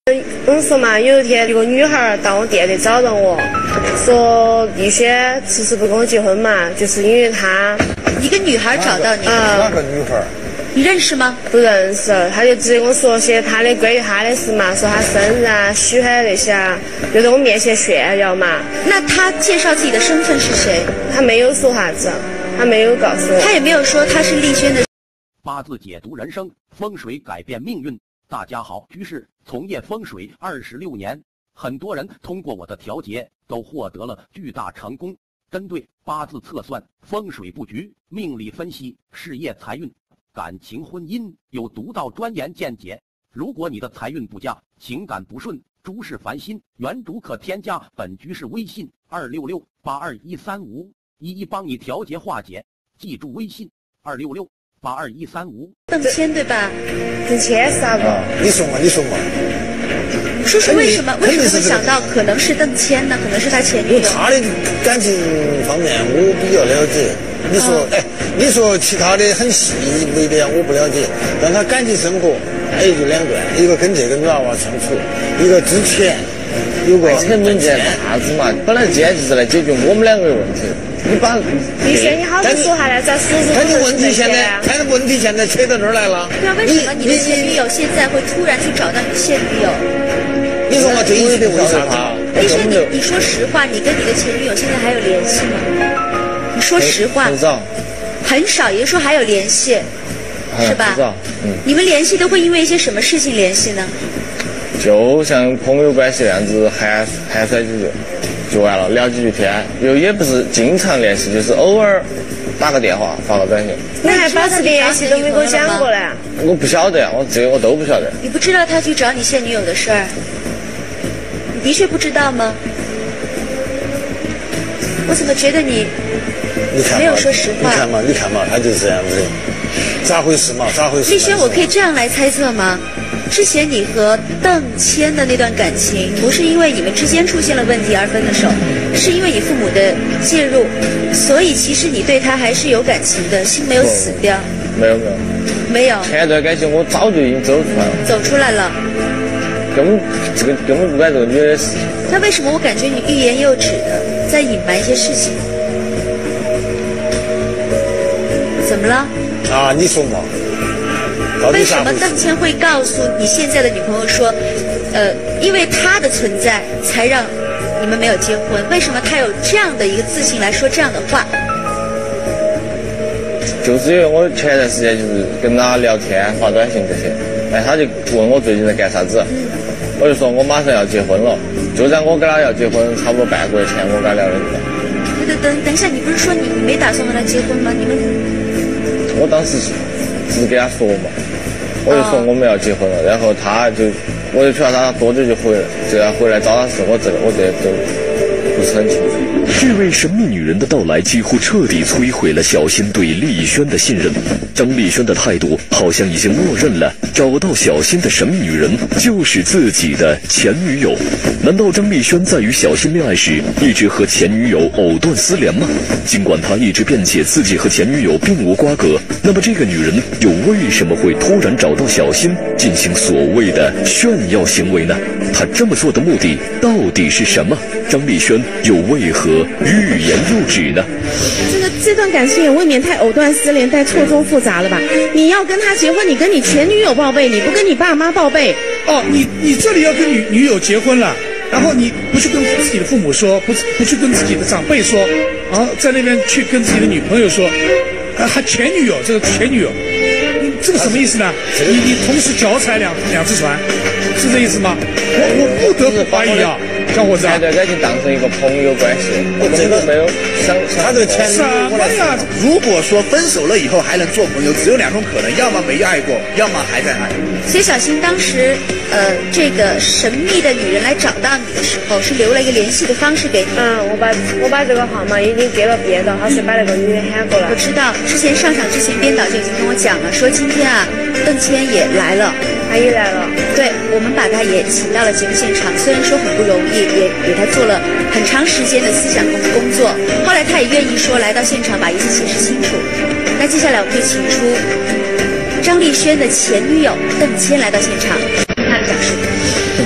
我说嘛，有一天一个女孩到我店里找到我，说丽轩迟迟不跟我结婚嘛，就是因为她一个女孩找到你， 哪个女孩？ 你认识吗？ 不认识，她就直接跟我说些她的关于她的事嘛，说她生日啊、喜欢那些啊，就在我面前炫耀嘛。 那她介绍自己的身份是谁？ 她没有说啥子，她没有告诉我， 她也没有说她是丽轩的。 八字解读人生，风水改变命运。大家好，居士从业风水26年，很多人通过我的调节都获得了巨大成功。针对八字测算、风水布局、命理分析、事业财运、感情婚姻有独到专研见解。如果你的财运不佳、情感不顺、诸事烦心，原主可添加本居士微信266-8213511帮你调节化解。记住微信266-82135。 邓谦对吧？ 邓谦是啥子？ 你说嘛，你说嘛。 说是为什么会想到可能是邓谦呢？可能是他前女友。 他的感情方面我比较了解。你说，你说其他的很细微的我不了解，但他感情生活还有就两段，一个跟这个女娃娃相处，一个之前有个成本件啥子嘛，本来今天就是来解决我们两个的问题。你把丽轩，你好好说下来，咱叔叔。 他的问题现在扯到这儿来了。 对啊，为什么你的前女友现在会突然去找到你现女友？ 你说我这一点为啥他？ 丽轩，你说实话，你跟你的前女友现在还有联系吗？你说实话。 很少。 很少，也就是说还有联系，是吧？ 很少。 你们联系都会因为一些什么事情联系呢？ 就像朋友关系那样子，寒暄几句就完了，聊几句天，也不是经常联系，就是偶尔打个电话，发个短信。 你还保持联系都没给我讲过呢？ 我不晓得，我都不晓得。 你不知道他去找你现女友的事儿？你的确不知道吗？我怎么觉得你没有说实话？ 你看嘛，他就是这样子的，咋回事嘛？ 丽轩，我可以这样来猜测吗？之前你和邓谦的那段感情，不是因为你们之间出现了问题而分的手，是因为你父母的介入，所以其实你对他还是有感情的，心没有死掉。没有。 前段感情我早就已经走出来了。根本不干这个女的事情。 那为什么我感觉你欲言又止的，在隐瞒一些事情？怎么了？ 啊，你说嘛。 为什么邓谦会告诉你现在的女朋友说，因为他的存在才让你们没有结婚？为什么他有这样的一个自信来说这样的话？ 就是因为我前段时间就是跟他聊天发短信这些，他就问我最近在干啥子，我就说我马上要结婚了，就在我跟他要结婚差不多半个月前我跟他聊的这个。 等一下，你不是说你没打算和他结婚吗？ 我当时是给他说嘛，我就说我们要结婚了，然后我就劝他多久就回来，这样回来找他时我这都不是很清楚。 这位神秘女人的到来几乎彻底摧毁了小新对丽轩的信任。张丽轩的态度好像已经默认了找到小新的神秘女人就是自己的前女友。难道张丽轩在与小新恋爱时一直和前女友藕断丝连吗？尽管他一直辩解自己和前女友并无瓜葛，那么这个女人又为什么会突然找到小新进行所谓的炫耀行为呢？她这么做的目的到底是什么？张丽轩又为何欲言又止呢？ 这段感情也未免太藕断丝连、太错综复杂了吧？你要跟他结婚，你跟你前女友报备，你不跟你爸妈报备。 哦，你这里要跟女友结婚了，然后你不去跟自己的父母说，不去跟自己的长辈说，在那边去跟自己的女朋友说，还前女友，这个前女友，这个什么意思呢？你同时脚踩两只船，是这意思吗？我不得不怀疑啊。小伙子， 前段感情当成一个朋友关系，我真的没有想他这个前什么呀？ 如果说分手了以后还能做朋友，只有两种可能，要么没爱过，要么还在爱。 所以小新当时，这个神秘的女人来找到你的时候，是留了一个联系的方式给你。 我把这个号码已经给了编导，他是把那个女人喊过来。 我知道，之前上场之前，编导就已经跟我讲了，说今天邓谦也来了。 他也来了， 对，我们把他也请到了节目现场，虽然说很不容易，也给他做了很长时间的思想工作，后来他也愿意说来到现场把一切解释清楚。那接下来我们会请出张丽轩的前女友邓谦来到现场，他的讲述。 邓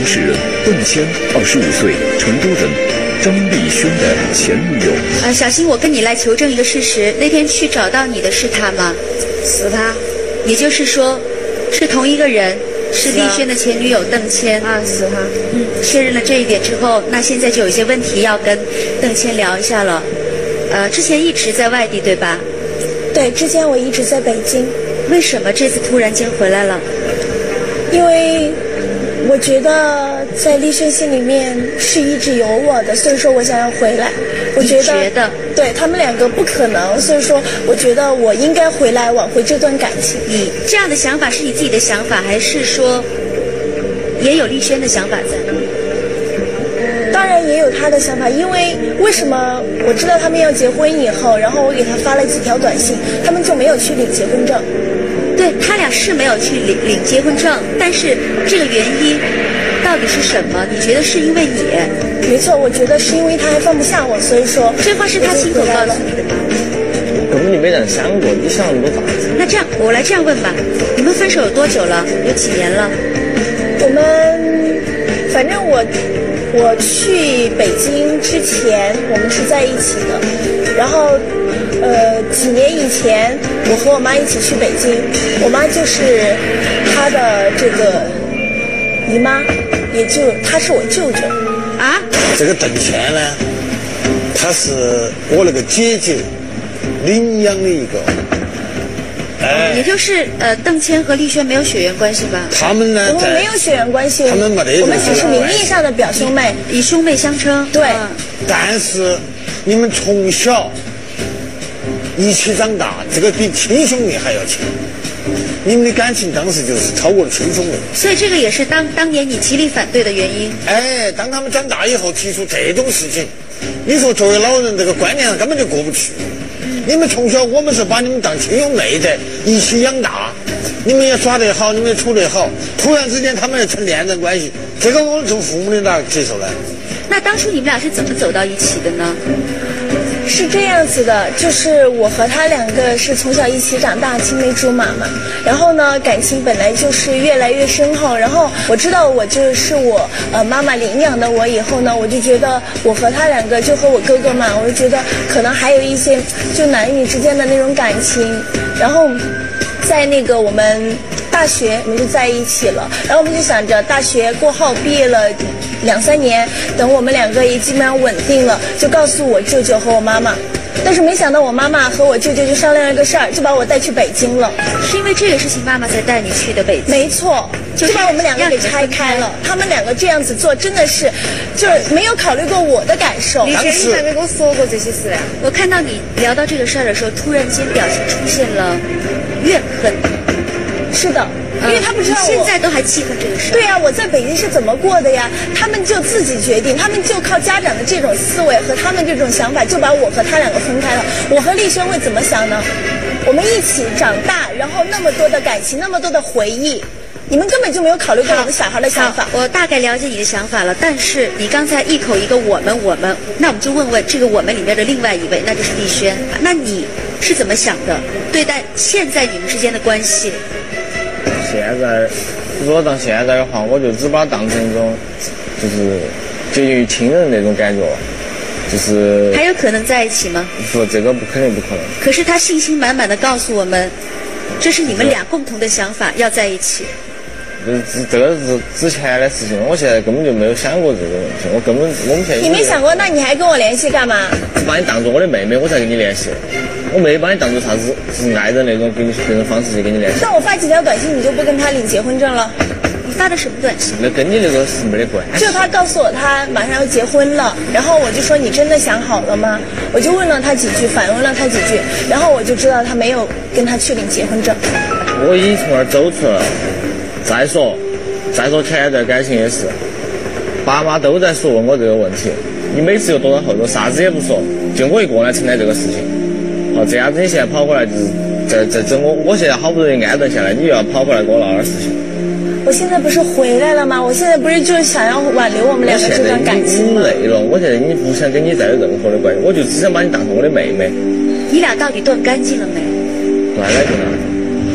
事人邓谦，25岁，成都人，张丽轩的前女友。 小新，我跟你来求证一个事实，那天去找到你的是他吗？ 是他。 也就是说，是同一个人，是丽轩的前女友邓谦。 是他。 确认了这一点之后，那现在就有一些问题要跟邓谦聊一下了。之前一直在外地对吧？ 对，之前我一直在北京。 为什么这次突然间回来了？ 因为我觉得在丽轩心里面是一直有我的，所以说我想要回来。我觉得对他们两个不可能，所以说我觉得我应该回来挽回这段感情。 你这样的想法是你自己的想法，还是说也有丽轩的想法在？ 当然也有他的想法，因为什么？我知道他们要结婚以后，然后我给他发了几条短信，他们就没有去领结婚证。 对，他俩是没有去领结婚证，但是这个原因到底是什么？你觉得是因为你？ 没错，我觉得是因为他还放不下我，所以说这话是他亲口告诉你的吗？ 根本就没这样想过，你想那么多大？ 那这样，我来这样问吧，你们分手有多久了？有几年了？ 我们反正我去北京之前，我们是在一起的，然后几年以前，我和我妈一起去北京，我妈就是她的这个姨妈，也就她是我舅舅啊。 这个邓谦呢，她是我那个姐姐领养的一个。 也就是邓谦和丽轩没有血缘关系吧？ 他们呢？ 我们没有血缘关系， 他们没得， 我们只是名义上的表兄妹， 以兄妹相称。 对。 但是你们从小一起长大，这个比亲兄弟还要亲。你们的感情当时就是超过了亲兄弟。 所以这个也是当年你极力反对的原因。 当他们长大以后提出这种事情，你说作为老人这个观念上根本就过不去。你们从小我们是把你们当亲兄妹的，一起养大，你们也耍得好，你们也处得好，突然之间他们也成恋人关系，这个我做父母的哪接受呢？ 那当初你们俩是怎么走到一起的呢？ 是这样子的，就是我和他两个是从小一起长大，青梅竹马嘛。然后呢，感情本来就是越来越深厚。然后我知道我就是我妈妈领养的我以后呢，我就觉得我和他两个就和我哥哥嘛，我就觉得可能还有一些就男女之间的那种感情。然后在那个我们大学我们就在一起了，然后我们就想着大学过后毕业了2-3年，等我们两个也基本上稳定了，就告诉我舅舅和我妈妈。但是没想到我妈妈和我舅舅就商量了个事儿，就把我带去北京了。 是因为这个事情妈妈才带你去的北京？ 没错，就把我们两个给拆开了。他们两个这样子做真的是就是没有考虑过我的感受。 以前你还没跟我说过这些事呀？ 我看到你聊到这个事儿的时候，突然间表情出现了怨恨。 是的，因为他不知道我现在都还记恨这个事。 对呀，我在北京是怎么过的呀？他们就自己决定，他们就靠家长的这种思维和他们这种想法，就把我和他两个分开了。我和丽轩会怎么想呢？我们一起长大，然后那么多的感情，那么多的回忆，你们根本就没有考虑过我们小孩的想法。 我大概了解你的想法了，但是你刚才一口一个我们，那我们就问问这个我们里面的另外一位，那就是丽轩。那你是怎么想的？对待现在你们之间的关系？ 现在，如果到现在的话，我就只把它当成一种，就是接近于亲人那种感觉，就是还有可能在一起吗？ 不，这个肯定不可能。 可是他信心满满的告诉我们，这是你们俩共同的想法，要在一起。 这个是之前的事情，我现在根本就没有想过这个问题，我们现在你没想过，那你还跟我联系干嘛？ 把你当做我的妹妹，我才跟你联系。我没把你当做啥子是爱人那种给你这种方式去跟你联系。 那我发几条短信，你就不跟他领结婚证了？ 你发的什么短信？ 那跟你那个是没得关系。 就他告诉我他马上要结婚了，然后我就说你真的想好了吗？我就问了他几句，反问了他几句，然后我就知道他没有跟他去领结婚证。 我已经从那儿走出来了。再说前一段感情也是，爸妈都在说问我这个问题，你每次又躲到后头，啥子也不说，就我一个人来承担这个事情。这样子你现在跑过来就是在整我现在好不容易安顿下来，你又要跑过来跟我闹点事情。 我现在不是回来了吗？我现在不是就是想要挽留我们两个这段感情吗？ 我现在已经累了，我现在已经不想跟你再有任何的关系，我就只想把你当成我的妹妹。 你俩到底断干净了没？ 断了就断了。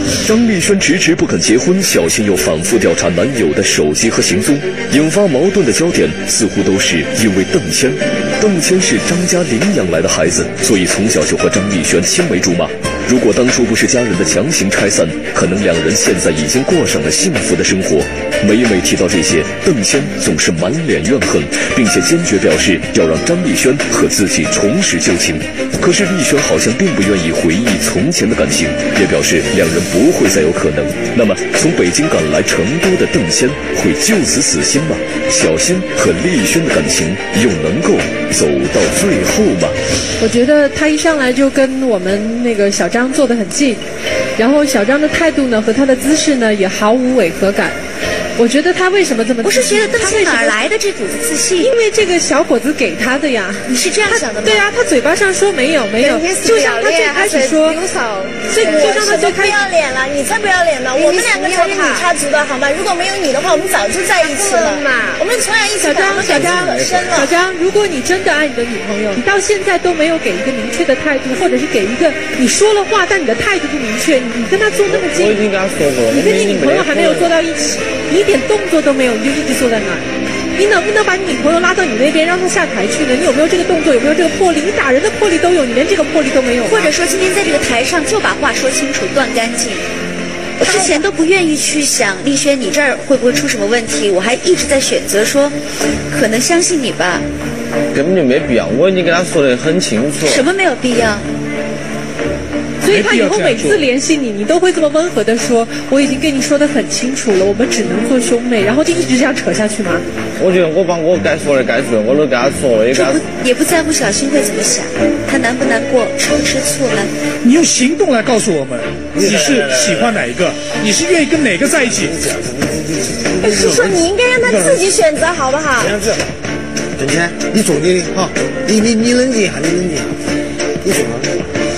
张丽轩迟迟不肯结婚，小欣又反复调查男友的手机和行踪，引发矛盾的焦点似乎都是因为邓谦。邓谦是张家领养来的孩子，所以从小就和张丽轩青梅竹马。如果当初不是家人的强行拆散，可能两人现在已经过上了幸福的生活。每每提到这些，邓谦总是满脸怨恨，并且坚决表示要让张丽轩和自己重拾旧情。可是丽轩好像并不愿意回忆从前的感情，也表示两人不会再有可能。那么从北京赶来成都的邓谦会就此死心吗？小欣和丽轩的感情又能够走到最后吗？ 我觉得他一上来就跟我们那个小张坐得很近，然后小张的态度呢和他的姿势呢也毫无违和感。我觉得他为什么这么？ 我是觉得邓谦哪儿来的这股子自信？ 因为这个小伙子给他的呀。 你是这样想的吗？ 对啊，他嘴巴上说没有，就像他最开始说，就像他最开始不要脸了，你才不要脸呢！我们两个才是你插足的好吗？如果没有你的话，我们早就在一起了嘛。我们从小一起长， 小张，如果你真的爱你的女朋友，你到现在都没有给一个明确的态度，或者是给一个你说了话，但你的态度不明确，你跟他坐那么近， 我已经跟他说过了， 你跟你女朋友还没有坐到一起，你一点动作都没有，你就一直坐在那儿。你能不能把你女朋友拉到你那边，让她下台去呢？你有没有这个动作？有没有这个魄力？你打人的魄力都有，你连这个魄力都没有。 或者说，今天在这个台上就把话说清楚，断干净。我之前都不愿意去想丽轩你这儿会不会出什么问题，我还一直在选择说，可能相信你吧。 根本就没必要，我已经跟他说得很清楚。 什么没有必要？ 所以他以后每次联系你，你都会这么温和的说，我已经跟你说得很清楚了，我们只能做兄妹，然后就一直这样扯下去吗？ 我觉得我把我该说的该说的我都跟他说了， 也不在乎小新会怎么想，他难不难过，吃不吃醋了？ 你用行动来告诉我们，你是喜欢哪一个，你是愿意跟哪个在一起？ 是说你应该让他自己选择，好不好？ 这样子，邓谦，你做你的哈，你冷静一下，你冷静一下，你做你的。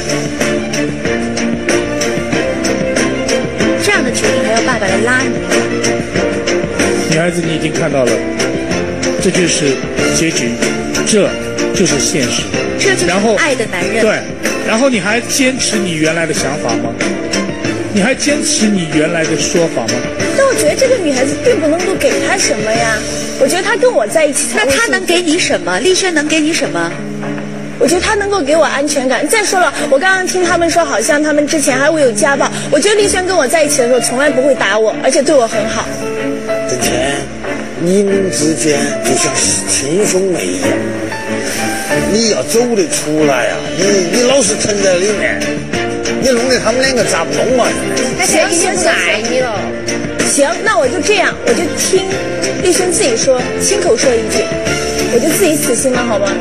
这样的决定还要爸爸来拉你？ 女孩子，你已经看到了，这就是结局，这就是现实。 这就是爱的男人。 对，然后你还坚持你原来的想法吗？你还坚持你原来的说法吗？ 但我觉得这个女孩子并不能够给他什么呀。我觉得她跟我在一起才。 那她能给你什么？丽轩能给你什么？ 我觉得他能够给我安全感。再说了，我刚刚听他们说，好像他们之前还会有家暴。我觉得丽轩跟我在一起的时候，从来不会打我，而且对我很好。 邓谦，你们之间就像亲兄妹一样，你要走得出来啊！你老是沉在里面，你弄得他们两个咋不弄嘛？ 他现在已经不爱你了。 行，那我就这样，我就听丽轩自己说，亲口说一句，我就自己死心了，好吗？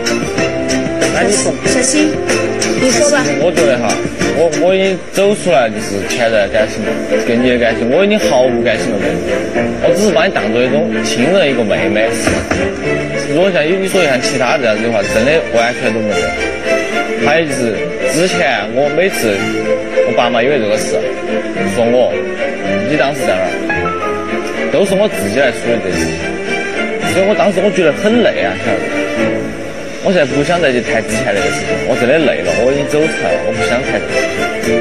小新， 你说吧。 我觉得哈，我已经走出来，就是潜在的感情，跟你的感情，我已经毫无感情了。我只是把你当做一种亲人，一个妹妹。如果像你说像其他这样子的话，真的完全都没有。还有就是之前我每次我爸妈因为这个事说我，你当时在哪儿，都是我自己来处理这事情，所以我当时我觉得很累啊，晓得。我现在不想再去谈之前那个事情，我真的累了，我已经走出来了，我不想谈这个事情。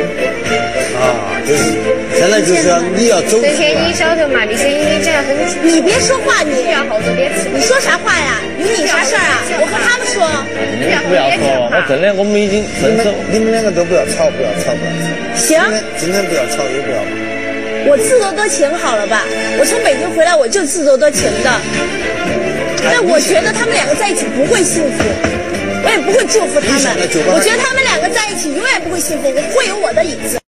就是现在就是要你要走出来。 邓谦，你晓得嘛？丽轩你讲得很清楚。 你别说话，你不要好着脸吃。 你说啥话呀？有你啥事儿啊？我和他们说。 你不要说，我真的，我们已经分手。 你们两个都不要吵，不要吵，不要吵。 行。 今天不要吵，也不要。 我自作多情好了吧？我从北京回来我就自作多情的。但我觉得他们两个在一起不会幸福，我也不会祝福他们。我觉得他们两个在一起永远不会幸福，我会有我的影子。